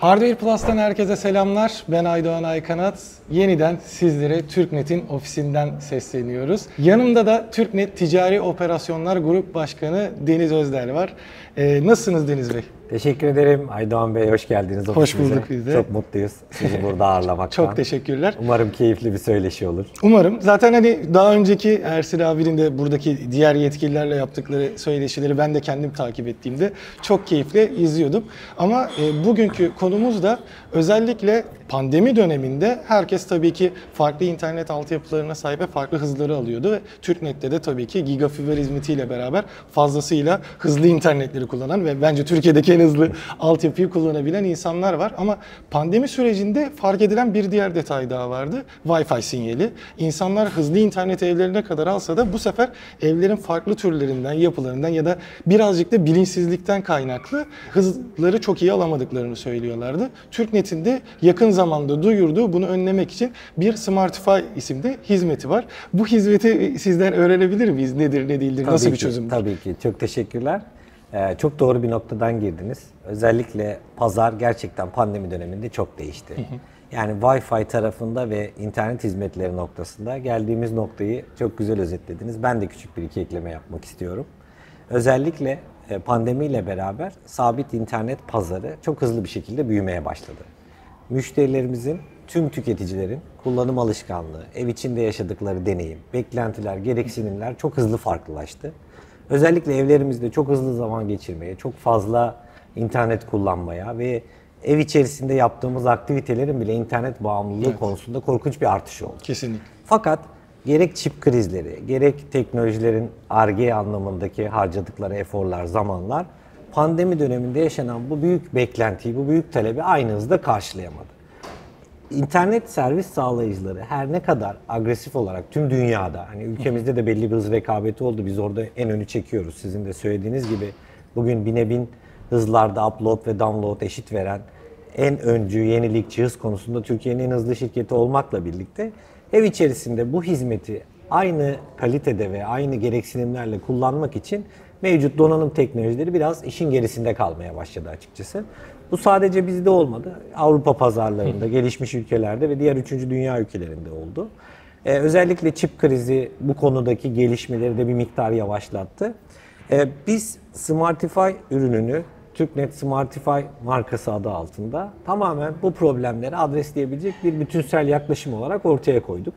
Hardware Plus'tan herkese selamlar. Ben Aydoğan Aykanat. Yeniden sizlere TürkNet'in ofisinden sesleniyoruz. Yanımda da TürkNet Ticari Operasyonlar Grup Başkanı Deniz Özder var. Nasılsınız Deniz Bey? Teşekkür ederim Aydoğan Bey, hoş geldiniz ofisimize. Hoş bulduk biz de. Çok mutluyuz sizi burada ağırlamaktan. Çok teşekkürler. Umarım keyifli bir söyleşi olur. Umarım. Zaten hani daha önceki Ersin abinin de buradaki diğer yetkililerle yaptıkları söyleşileri ben de kendim takip ettiğimde çok keyifle izliyordum. Ama bugünkü konumuz da özellikle pandemi döneminde herkes tabii ki farklı internet altyapılarına sahip ve farklı hızları alıyordu ve TürkNet'te de tabii ki gigafiber hizmetiyle beraber fazlasıyla hızlı internetleri kullanan ve bence Türkiye'deki en hızlı altyapıyı kullanabilen insanlar var. Ama pandemi sürecinde fark edilen bir diğer detay daha vardı. Wi-Fi sinyali. İnsanlar hızlı internet evlerine kadar alsa da bu sefer evlerin farklı türlerinden, yapılarından ya da birazcık da bilinçsizlikten kaynaklı hızları çok iyi alamadıklarını söylüyorlardı. TürkNet'in de yakın zamanda duyurduğu bunu önlemek için bir Smartify isimli hizmeti var. Bu hizmeti sizden öğrenebilir miyiz? Nedir, ne değildir, nasıl bir çözümdür? Tabii ki. Çok teşekkürler. Çok doğru bir noktadan girdiniz. Özellikle pazar gerçekten pandemi döneminde çok değişti. Yani Wi-Fi tarafında ve internet hizmetleri noktasında geldiğimiz noktayı çok güzel özetlediniz. Ben de küçük bir iki ekleme yapmak istiyorum. Özellikle pandemiyle beraber sabit internet pazarı çok hızlı bir şekilde büyümeye başladı. Müşterilerimizin, tüm tüketicilerin kullanım alışkanlığı, ev içinde yaşadıkları deneyim, beklentiler, gereksinimler çok hızlı farklılaştı. Özellikle evlerimizde çok hızlı zaman geçirmeye, çok fazla internet kullanmaya ve ev içerisinde yaptığımız aktivitelerin bile internet bağımlılığı konusunda korkunç bir artış oldu. Kesinlikle. Fakat gerek çip krizleri, gerek teknolojilerin Ar-Ge anlamındaki harcadıkları eforlar, zamanlar pandemi döneminde yaşanan bu büyük beklentiyi, bu büyük talebi aynı hızda karşılayamadı. İnternet servis sağlayıcıları her ne kadar agresif olarak tüm dünyada, hani ülkemizde de belli bir hız rekabeti oldu. Biz orada en önü çekiyoruz. Sizin de söylediğiniz gibi bugün bine bin hızlarda upload ve download eşit veren en öncü, yenilikçi hız konusunda Türkiye'nin en hızlı şirketi olmakla birlikte ev içerisinde bu hizmeti aynı kalitede ve aynı gereksinimlerle kullanmak için mevcut donanım teknolojileri biraz işin gerisinde kalmaya başladı açıkçası. Bu sadece bizde olmadı. Avrupa pazarlarında, gelişmiş ülkelerde ve diğer 3. dünya ülkelerinde oldu. Özellikle çip krizi bu konudaki gelişmeleri de bir miktar yavaşlattı. Biz Smartify ürününü TürkNet Smartify markası adı altında tamamen bu problemleri adresleyebilecek bir bütünsel yaklaşım olarak ortaya koyduk.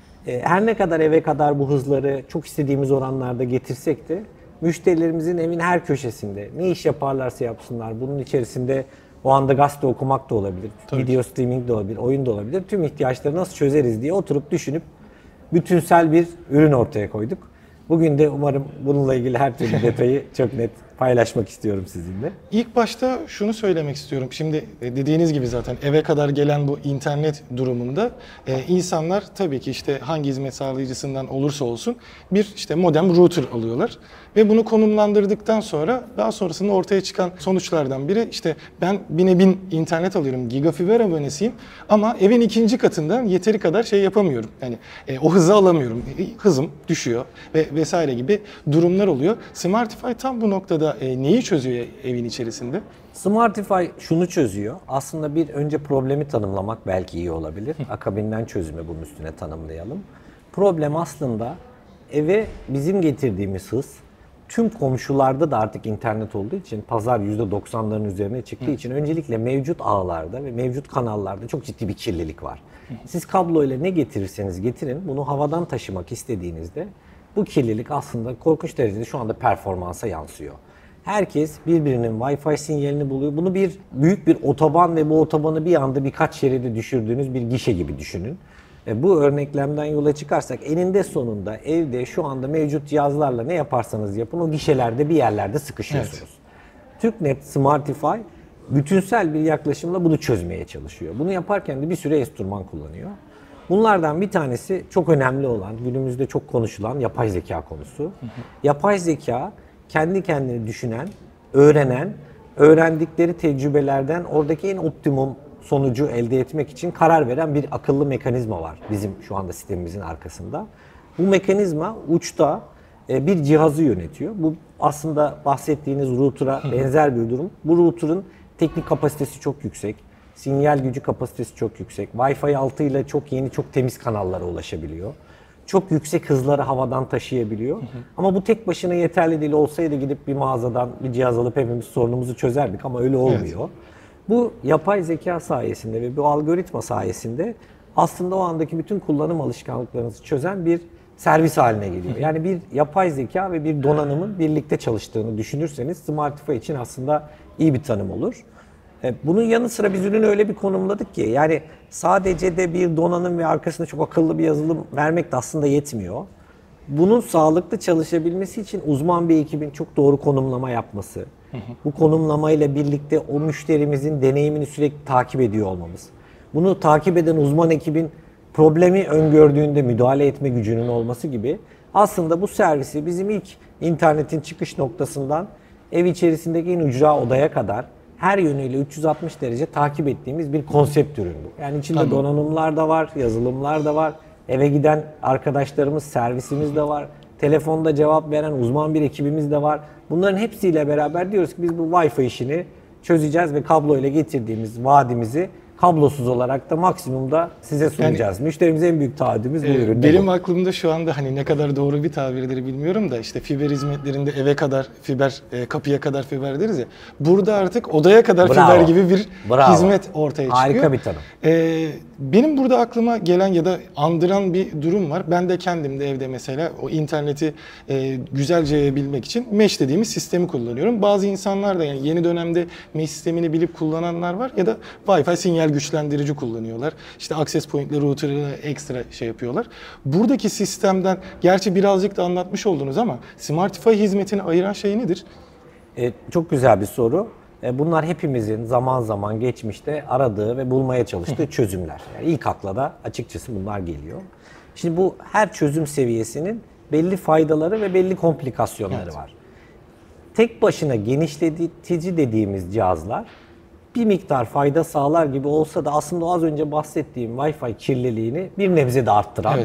Her ne kadar eve kadar bu hızları çok istediğimiz oranlarda getirsek de müşterilerimizin evin her köşesinde ne iş yaparlarsa yapsınlar, bunun içerisinde o anda gazete okumak da olabilir, video streaming de olabilir, oyun da olabilir. Tüm ihtiyaçları nasıl çözeriz diye oturup düşünüp bütünsel bir ürün ortaya koyduk. Bugün de umarım bununla ilgili her türlü detayı çok net paylaşmak istiyorum sizinle. İlk başta şunu söylemek istiyorum. Şimdi dediğiniz gibi zaten eve kadar gelen bu internet durumunda insanlar tabii ki işte hangi hizmet sağlayıcısından olursa olsun bir işte modem router alıyorlar. Ve bunu konumlandırdıktan sonra daha sonrasında ortaya çıkan sonuçlardan biri işte ben bine bin internet alıyorum, gigafiber abonesiyim ama evin ikinci katından yeteri kadar şey yapamıyorum. Yani o hızı alamıyorum. Hızım düşüyor ve vesaire gibi durumlar oluyor. Smartify tam bu noktada neyi çözüyor evin içerisinde? Smartify şunu çözüyor. Aslında bir önce problemi tanımlamak belki iyi olabilir. Akabinden çözümü bunun üstüne tanımlayalım. Problem aslında eve bizim getirdiğimiz hız, tüm komşularda da artık internet olduğu için pazar %90'ların üzerine çıktığı için öncelikle mevcut ağlarda ve mevcut kanallarda çok ciddi bir kirlilik var. Siz kablo ile ne getirirseniz getirin bunu havadan taşımak istediğinizde bu kirlilik aslında korkunç derecede şu anda performansa yansıyor. Herkes birbirinin Wi-Fi sinyalini buluyor. Bunu büyük bir otoban ve bu otobanı bir anda birkaç şeride düşürdüğünüz bir gişe gibi düşünün. Bu örneklemden yola çıkarsak eninde sonunda evde şu anda mevcut cihazlarla ne yaparsanız yapın o gişelerde bir yerlerde sıkışıyorsunuz. Evet. TürkNet Smartify bütünsel bir yaklaşımla bunu çözmeye çalışıyor. Bunu yaparken de bir süre enstrüman kullanıyor. Bunlardan bir tanesi çok önemli olan, günümüzde çok konuşulan yapay zeka konusu. Yapay zeka kendi kendini düşünen, öğrenen, öğrendikleri tecrübelerden oradaki en optimum sonucu elde etmek için karar veren bir akıllı mekanizma var bizim şu anda sistemimizin arkasında. Bu mekanizma uçta bir cihazı yönetiyor. Bu aslında bahsettiğiniz router'a benzer bir durum. Bu router'ın teknik kapasitesi çok yüksek. Sinyal gücü kapasitesi çok yüksek. Wi-Fi 6 ile çok yeni, çok temiz kanallara ulaşabiliyor. Çok yüksek hızları havadan taşıyabiliyor. Ama bu tek başına yeterli değil. Olsaydı gidip bir mağazadan bir cihaz alıp hepimiz sorunumuzu çözerdik ama öyle olmuyor. Evet. Bu yapay zeka sayesinde ve bu algoritma sayesinde aslında o andaki bütün kullanım alışkanlıklarınızı çözen bir servis haline geliyor. Yani bir yapay zeka ve bir donanımın birlikte çalıştığını düşünürseniz Smartify için aslında iyi bir tanım olur. Bunun yanı sıra biz ürünü öyle bir konumladık ki yani sadece de bir donanım ve arkasında çok akıllı bir yazılım vermek de aslında yetmiyor. Bunun sağlıklı çalışabilmesi için uzman bir ekibin çok doğru konumlama yapması, bu konumlamayla birlikte o müşterimizin deneyimini sürekli takip ediyor olmamız, bunu takip eden uzman ekibin problemi öngördüğünde müdahale etme gücünün olması gibi aslında bu servisi bizim ilk internetin çıkış noktasından ev içerisindeki en ücra odaya kadar her yönüyle 360 derece takip ettiğimiz bir konsept ürün bu. Yani içinde donanımlar da var, yazılımlar da var, eve giden arkadaşlarımız, servisimiz de var, telefonda cevap veren uzman bir ekibimiz de var. Bunların hepsiyle beraber diyoruz ki biz bu Wi-Fi işini çözeceğiz ve kabloyla getirdiğimiz vaadimizi kablosuz olarak da maksimumda size sunacağız. Yani, müşterimize en büyük taahhütümüz bu ürün. Benim aklımda şu anda hani ne kadar doğru bir tabirdir bilmiyorum da işte fiber hizmetlerinde eve kadar fiber, kapıya kadar fiber deriz ya. Burada artık odaya kadar fiber gibi bir hizmet ortaya çıkıyor. Harika bir tanım. Benim burada aklıma gelen ya da andıran bir durum var. Ben de kendim de evde mesela o interneti güzelce yayabilmek için Mesh dediğimiz sistemi kullanıyorum. Bazı insanlar da yani yeni dönemde Mesh sistemini bilip kullananlar var ya da Wi-Fi sinyal güçlendirici kullanıyorlar. İşte access point'le router'ı ekstra şey yapıyorlar. Buradaki sistemden gerçi birazcık da anlatmış oldunuz ama Smartify hizmetini ayıran şey nedir? Çok güzel bir soru. Bunlar hepimizin zaman zaman geçmişte aradığı ve bulmaya çalıştığı çözümler. Yani ilk akla da açıkçası bunlar geliyor. Şimdi bu her çözüm seviyesinin belli faydaları ve belli komplikasyonları var. Tek başına genişletici dediğimiz cihazlar bir miktar fayda sağlar gibi olsa da aslında az önce bahsettiğim Wi-Fi kirliliğini bir nebze de arttıran,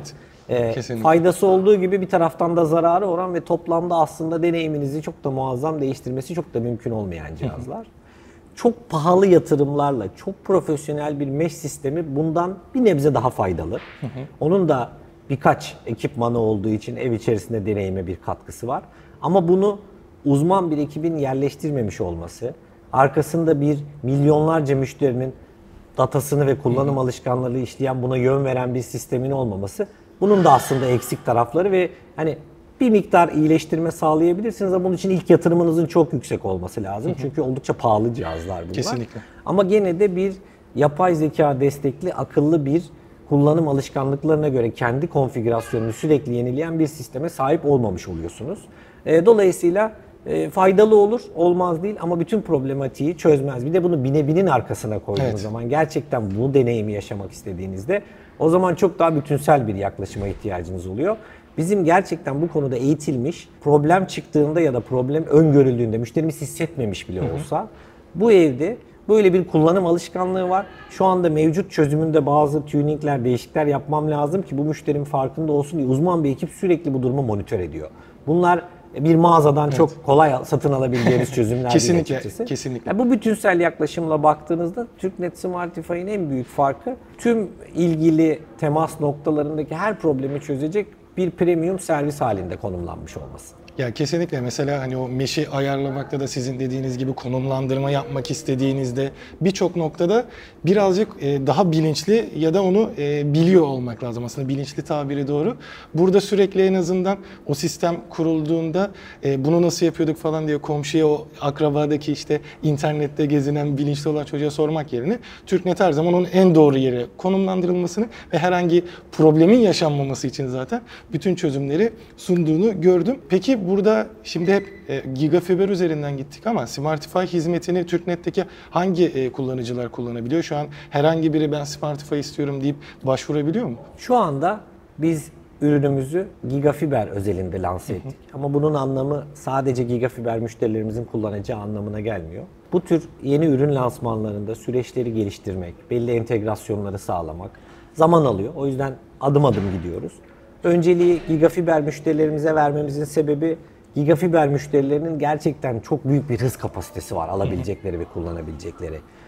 faydası olduğu gibi bir taraftan da zararı olan ve toplamda aslında deneyiminizi çok da muazzam değiştirmesi çok da mümkün olmayan cihazlar. Çok pahalı yatırımlarla çok profesyonel bir mesh sistemi bundan bir nebze daha faydalı. Onun da birkaç ekipmanı olduğu için ev içerisinde deneyime bir katkısı var. Ama bunu uzman bir ekibin yerleştirmemiş olması, arkasında bir milyonlarca müşterinin datasını ve kullanım alışkanlığı işleyen, buna yön veren bir sistemin olmaması, bunun da aslında eksik tarafları ve hani bir miktar iyileştirme sağlayabilirsiniz ama bunun için ilk yatırımınızın çok yüksek olması lazım. Çünkü oldukça pahalı cihazlar bunlar. Kesinlikle. Ama gene de bir yapay zeka destekli akıllı bir kullanım alışkanlıklarına göre kendi konfigürasyonunu sürekli yenileyen bir sisteme sahip olmamış oluyorsunuz. Dolayısıyla faydalı olur, olmaz değil ama bütün problematiği çözmez. Bir de bunu binin arkasına koyduğunuz zaman gerçekten bu deneyimi yaşamak istediğinizde o zaman çok daha bütünsel bir yaklaşıma ihtiyacınız oluyor. Bizim gerçekten bu konuda eğitilmiş, problem çıktığında ya da problem öngörüldüğünde müşterimiz hissetmemiş bile olsa bu evde böyle bir kullanım alışkanlığı var. Şu anda mevcut çözümünde bazı tuningler, değişiklikler yapmam lazım ki bu müşterinin farkında olsun diye uzman bir ekip sürekli bu durumu monitör ediyor. Bunlar bir mağazadan çok kolay satın alabileceğiniz çözümler değil açıkçası. Kesinlikle. Yani bu bütünsel yaklaşımla baktığınızda TürkNet Smartify'ın en büyük farkı tüm ilgili temas noktalarındaki her problemi çözecek bir premium servis halinde konumlanmış olması. Ya kesinlikle mesela hani o mesh'i ayarlamakta da sizin dediğiniz gibi konumlandırma yapmak istediğinizde birçok noktada birazcık daha bilinçli ya da onu biliyor olmak lazım. Aslında bilinçli tabiri doğru. Burada sürekli en azından o sistem kurulduğunda bunu nasıl yapıyorduk falan diye komşuya o akrabadaki işte internette gezinen bilinçli olan çocuğa sormak yerine TürkNet her zaman onun en doğru yere konumlandırılmasını ve herhangi problemin yaşanmaması için zaten bütün çözümleri sunduğunu gördüm. Peki burada şimdi hep gigafiber üzerinden gittik ama Smartify hizmetini TürkNet'teki hangi kullanıcılar kullanabiliyor? Şu an herhangi biri ben Smartify istiyorum deyip başvurabiliyor mu? Şu anda biz ürünümüzü gigafiber özelinde lanse ettik. Ama bunun anlamı sadece gigafiber müşterilerimizin kullanacağı anlamına gelmiyor. Bu tür yeni ürün lansmanlarında süreçleri geliştirmek, belli entegrasyonları sağlamak zaman alıyor. O yüzden adım adım gidiyoruz. Önceliği gigafiber müşterilerimize vermemizin sebebi gigafiber müşterilerinin gerçekten çok büyük bir hız kapasitesi var alabilecekleri ve kullanabilecekleri.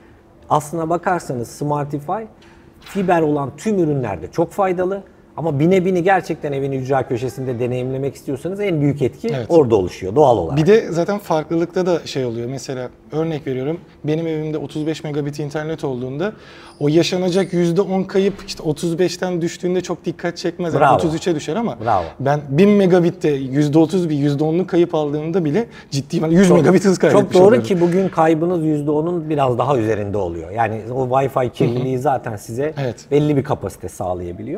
Aslına bakarsanız Smartify fiber olan tüm ürünlerde çok faydalı. Ama bini gerçekten evin ücra köşesinde deneyimlemek istiyorsanız en büyük etki orada oluşuyor doğal olarak. Bir de zaten farklılıkta da şey oluyor. Mesela örnek veriyorum. Benim evimde 35 megabit internet olduğunda o yaşanacak %10 kayıp işte 35'ten düştüğünde çok dikkat çekmez. Yani 33'e düşer ama ben 1000 megabitte %30 bir %10'luk kayıp aldığımda bile ciddi 100 megabit hız kaybetmiş Çok doğru oluyorum. ki bugün kaybınız %10'un biraz daha üzerinde oluyor. Yani o Wi-Fi kirliliği zaten size belli bir kapasite sağlayabiliyor.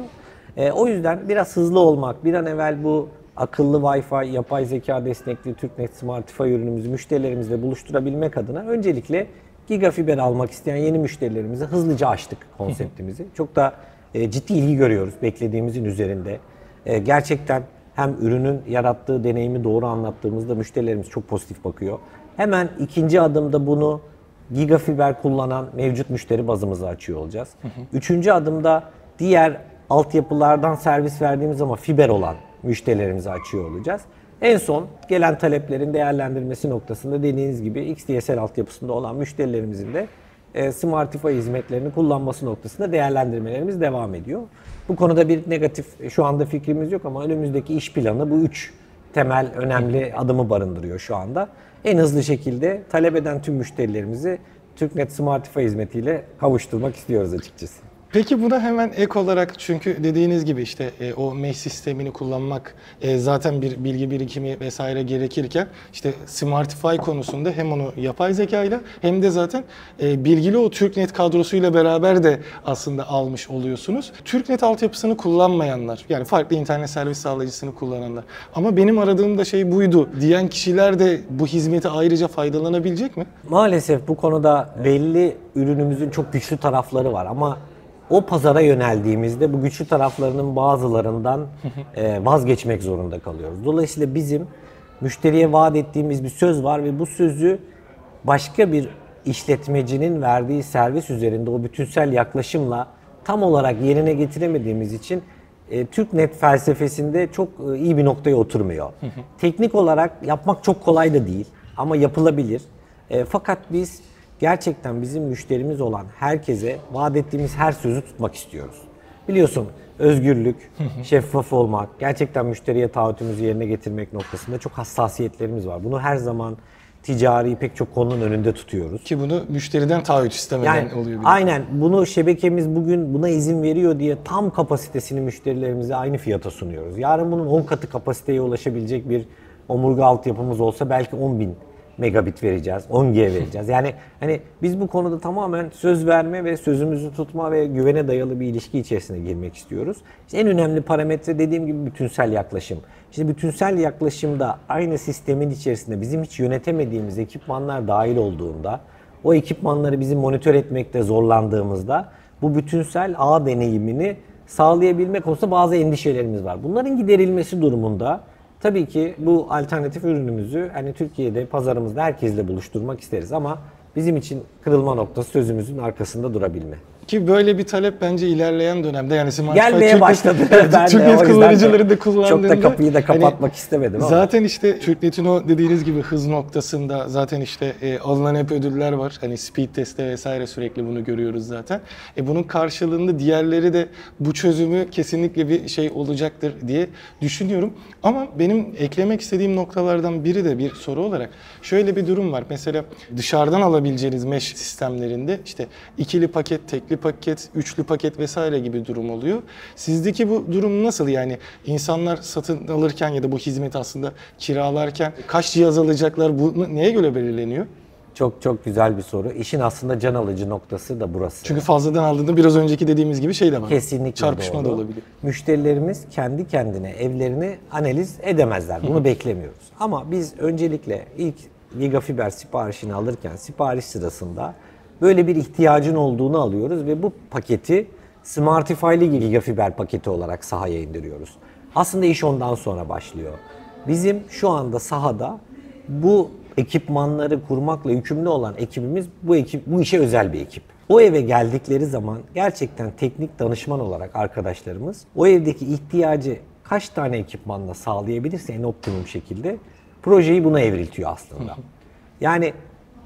O yüzden biraz hızlı olmak, bir an evvel bu akıllı Wi-Fi, yapay zeka destekli TürkNet Smartify ürünümüzü müşterilerimizle buluşturabilmek adına öncelikle gigafiber almak isteyen yeni müşterilerimize hızlıca açtık konseptimizi. Çok da ciddi ilgi görüyoruz beklediğimizin üzerinde. Gerçekten hem ürünün yarattığı deneyimi doğru anlattığımızda müşterilerimiz çok pozitif bakıyor. Hemen ikinci adımda bunu gigafiber kullanan mevcut müşteri bazımızı açıyor olacağız. Üçüncü adımda diğer altyapılardan servis verdiğimiz ama fiber olan müşterilerimizi açıyor olacağız. En son gelen taleplerin değerlendirilmesi noktasında dediğiniz gibi XDSL altyapısında olan müşterilerimizin de Smartify hizmetlerini kullanması noktasında değerlendirmelerimiz devam ediyor. Bu konuda bir negatif şu anda fikrimiz yok ama önümüzdeki iş planı bu 3 temel önemli adımı barındırıyor şu anda. En hızlı şekilde talep eden tüm müşterilerimizi TürkNet Smartify hizmetiyle kavuşturmak istiyoruz açıkçası. Peki buna hemen ek olarak çünkü dediğiniz gibi işte o mesh sistemini kullanmak zaten bir bilgi birikimi vesaire gerekirken işte Smartify konusunda hem onu yapay zekayla hem de zaten bilgili o TürkNet kadrosuyla beraber de aslında almış oluyorsunuz. TürkNet altyapısını kullanmayanlar yani farklı internet servis sağlayıcısını kullananlar ama benim aradığım da şey buydu diyen kişiler de bu hizmeti ayrıca faydalanabilecek mi? Maalesef bu konuda belli ürünümüzün çok güçlü tarafları var ama o pazara yöneldiğimizde bu güçlü taraflarının bazılarından vazgeçmek zorunda kalıyoruz. Dolayısıyla bizim müşteriye vaat ettiğimiz bir söz var ve bu sözü başka bir işletmecinin verdiği servis üzerinde o bütünsel yaklaşımla tam olarak yerine getiremediğimiz için TürkNet felsefesinde çok iyi bir noktaya oturmuyor. Teknik olarak yapmak çok kolay da değil ama yapılabilir. Fakat biz gerçekten bizim müşterimiz olan herkese vaat ettiğimiz her sözü tutmak istiyoruz. Biliyorsun özgürlük, şeffaf olmak, gerçekten müşteriye taahhütümüzü yerine getirmek noktasında çok hassasiyetlerimiz var. Bunu her zaman ticari pek çok konunun önünde tutuyoruz. Ki bunu müşteriden taahhüt istemeden oluyor. Aynen. Bunu şebekemiz bugün buna izin veriyor diye tam kapasitesini müşterilerimize aynı fiyata sunuyoruz. Yarın bunun 10 katı kapasiteye ulaşabilecek bir omurga altyapımız olsa belki 10.000 megabit vereceğiz, 10G vereceğiz. Yani hani biz bu konuda tamamen söz verme ve sözümüzü tutma ve güvene dayalı bir ilişki içerisine girmek istiyoruz. İşte en önemli parametre dediğim gibi bütünsel yaklaşım. İşte bütünsel yaklaşımda aynı sistemin içerisinde bizim hiç yönetemediğimiz ekipmanlar dahil olduğunda, o ekipmanları bizim monitör etmekte zorlandığımızda bu bütünsel ağ deneyimini sağlayabilme konusunda bazı endişelerimiz var. Bunların giderilmesi durumunda tabii ki bu alternatif ürünümüzü hani Türkiye'de pazarımızda herkesle buluşturmak isteriz ama bizim için kırılma noktası sözümüzün arkasında durabilme. Ki böyle bir talep bence ilerleyen dönemde yani gelmeye başladı. TürkNet kullanıcıları da kullandığında. Çok da kapıyı da kapatmak istemedim ama. Zaten işte TürkNet'in o dediğiniz gibi hız noktasında zaten işte alınan hep ödüller var. Hani speed test'te vesaire sürekli bunu görüyoruz zaten. Bunun karşılığında diğerleri de bu çözümü kesinlikle bir şey olacaktır diye düşünüyorum. Ama benim eklemek istediğim noktalardan biri de bir soru olarak şöyle bir durum var. Mesela dışarıdan alabileceğiniz mesh sistemlerinde işte ikili paket, tekli paket, üçlü paket vesaire gibi durum oluyor. Sizdeki bu durum nasıl? Yani insanlar satın alırken ya da bu hizmeti aslında kiralarken kaç cihaz alacaklar? Bu neye göre belirleniyor? Çok güzel bir soru. İşin aslında can alıcı noktası da burası. Çünkü fazladan aldığında biraz önceki dediğimiz gibi şey de var. Kesinlikle çarpışma doğru. da olabilir. Müşterilerimiz kendi kendine evlerini analiz edemezler. Bunu beklemiyoruz. Ama biz öncelikle ilk gigafiber siparişini alırken sipariş sırasında böyle bir ihtiyacın olduğunu alıyoruz ve bu paketi Smartify'li gigafiber paketi olarak sahaya indiriyoruz. Aslında iş ondan sonra başlıyor. Bizim şu anda sahada bu ekipmanları kurmakla yükümlü olan ekibimiz bu işe özel bir ekip. O eve geldikleri zaman gerçekten teknik danışman olarak arkadaşlarımız o evdeki ihtiyacı kaç tane ekipmanla sağlayabilirse en optimum şekilde projeyi buna evriltiyor aslında. Yani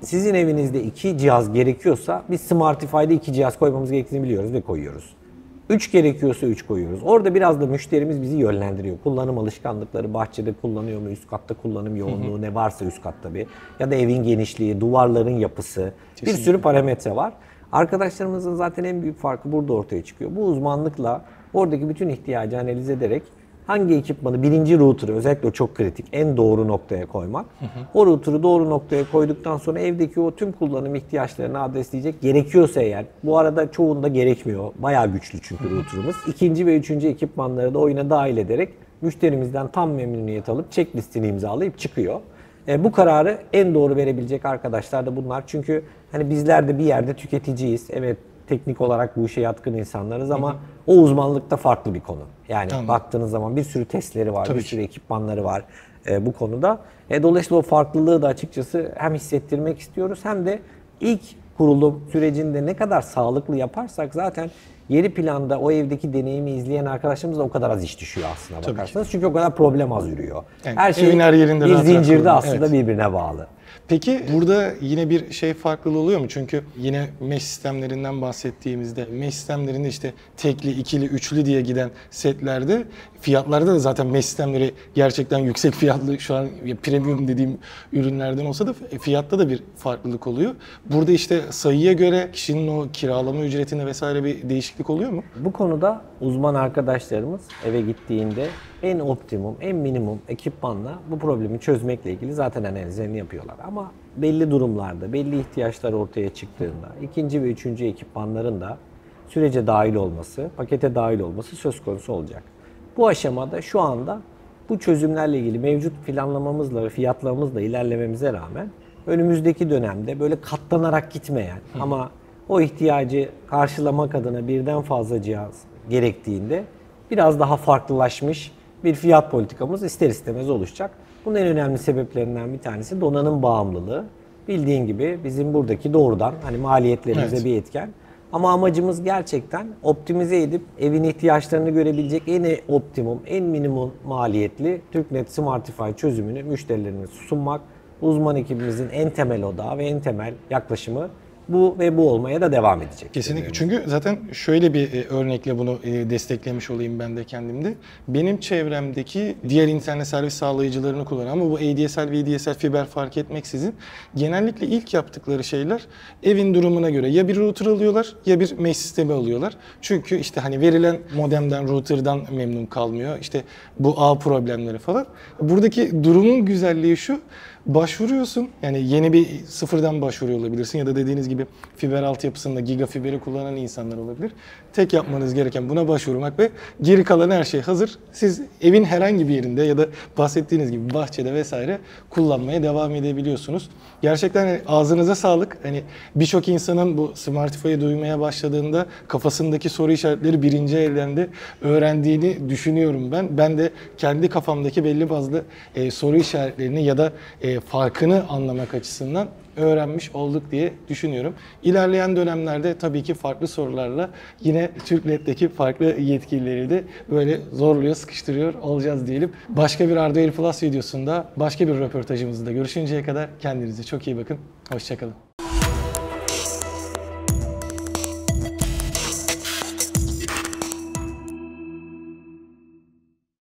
Sizin evinizde 2 cihaz gerekiyorsa biz Smartify'da 2 cihaz koymamız gerektiğini biliyoruz ve koyuyoruz. 3 gerekiyorsa 3 koyuyoruz. Orada biraz da müşterimiz bizi yönlendiriyor. Kullanım alışkanlıkları, bahçede kullanıyor mu, üst katta kullanım yoğunluğu, ne varsa üst katta bir. Ya da evin genişliği, duvarların yapısı, bir sürü parametre var. Arkadaşlarımızın zaten en büyük farkı burada ortaya çıkıyor. Bu uzmanlıkla oradaki bütün ihtiyacı analiz ederek hangi ekipmanı, birinci router'ı özellikle o çok kritik, en doğru noktaya koymak. O router'ı doğru noktaya koyduktan sonra evdeki o tüm kullanım ihtiyaçlarını adresleyecek. Gerekiyorsa eğer, bu arada çoğunda gerekmiyor. Bayağı güçlü çünkü router'ımız. İkinci ve üçüncü ekipmanları da oyuna dahil ederek müşterimizden tam memnuniyet alıp checklistini imzalayıp çıkıyor. Bu kararı en doğru verebilecek arkadaşlar da bunlar. Çünkü hani bizler de bir yerde tüketiciyiz. Evet, teknik olarak bu işe yatkın insanlarız ama o uzmanlıkta farklı bir konu. Yani baktığınız zaman bir sürü testleri var, bir sürü ekipmanları var bu konuda. Dolayısıyla o farklılığı da açıkçası hem hissettirmek istiyoruz hem de ilk kurulum sürecinde ne kadar sağlıklı yaparsak zaten geri planda o evdeki deneyimi izleyen arkadaşlarımız da o kadar az iş düşüyor aslında bakarsanız. Çünkü o kadar problem az yürüyor. Yani her şey her yerinde bir zincirde kurulu. aslında birbirine bağlı. Peki burada yine bir şey farklılığı oluyor mu? Çünkü yine mesh sistemlerinden bahsettiğimizde mesh sistemlerinde işte tekli, ikili, üçlü diye giden setlerde fiyatlarda da zaten mesh sistemleri gerçekten yüksek fiyatlı, şu an premium dediğim ürünlerden olsa da fiyatta da bir farklılık oluyor. Burada işte sayıya göre kişinin o kiralama ücretinde vesaire bir değişiklik oluyor mu? Bu konuda uzman arkadaşlarımız eve gittiğinde en optimum, en minimum ekipmanla bu problemi çözmekle ilgili zaten analizlerini yapıyorlar. Ama belli durumlarda, belli ihtiyaçlar ortaya çıktığında ikinci ve üçüncü ekipmanların da sürece dahil olması, pakete dahil olması söz konusu olacak. Bu aşamada şu anda bu çözümlerle ilgili mevcut planlamamızla ve fiyatlamamızla ilerlememize rağmen önümüzdeki dönemde böyle katlanarak gitmeyen ama o ihtiyacı karşılamak adına birden fazla cihaz gerektiğinde biraz daha farklılaşmış bir fiyat politikamız ister istemez oluşacak. Bunun en önemli sebeplerinden bir tanesi donanım bağımlılığı. Bildiğin gibi bizim buradaki doğrudan hani maliyetlerimize bir etken. Ama amacımız gerçekten optimize edip evin ihtiyaçlarını görebilecek en optimum, en minimum maliyetli TürkNet Smartify çözümünü müşterilerimize sunmak. Uzman ekibimizin en temel odağı ve en temel yaklaşımı bu ve bu olmaya da devam edecek. Kesinlikle. Çünkü zaten şöyle bir örnekle bunu desteklemiş olayım ben de kendimde. Benim çevremdeki diğer internet servis sağlayıcılarını kullanan ama bu ADSL ve VDSL fiber fark etmeksizin genellikle ilk yaptıkları şeyler evin durumuna göre ya bir router alıyorlar ya bir mesh sistemi alıyorlar. Çünkü işte hani verilen modemden, router'dan memnun kalmıyor. İşte bu ağ problemleri falan. Buradaki durumun güzelliği şu. Başvuruyorsun, yani yeni bir sıfırdan başvuruyor olabilirsin ya da dediğiniz gibi fiber altyapısında gigafiberi kullanan insanlar olabilir. Tek yapmanız gereken buna başvurmak ve geri kalan her şey hazır. Siz evin herhangi bir yerinde ya da bahsettiğiniz gibi bahçede vesaire kullanmaya devam edebiliyorsunuz. Gerçekten hani ağzınıza sağlık. Hani birçok insanın bu Smartify'ı duymaya başladığında kafasındaki soru işaretleri birinci elden de öğrendiğini düşünüyorum ben. Ben de kendi kafamdaki belli bazı soru işaretlerini ya da farkını anlamak açısından öğrenmiş olduk diye düşünüyorum. İlerleyen dönemlerde tabii ki farklı sorularla yine TürkNet'teki farklı yetkilileri de böyle zorluyor, sıkıştırıyor olacağız diyelim. Başka bir Arduino Plus videosunda başka bir röportajımızda görüşünceye kadar kendinize çok iyi bakın. Hoşça kalın.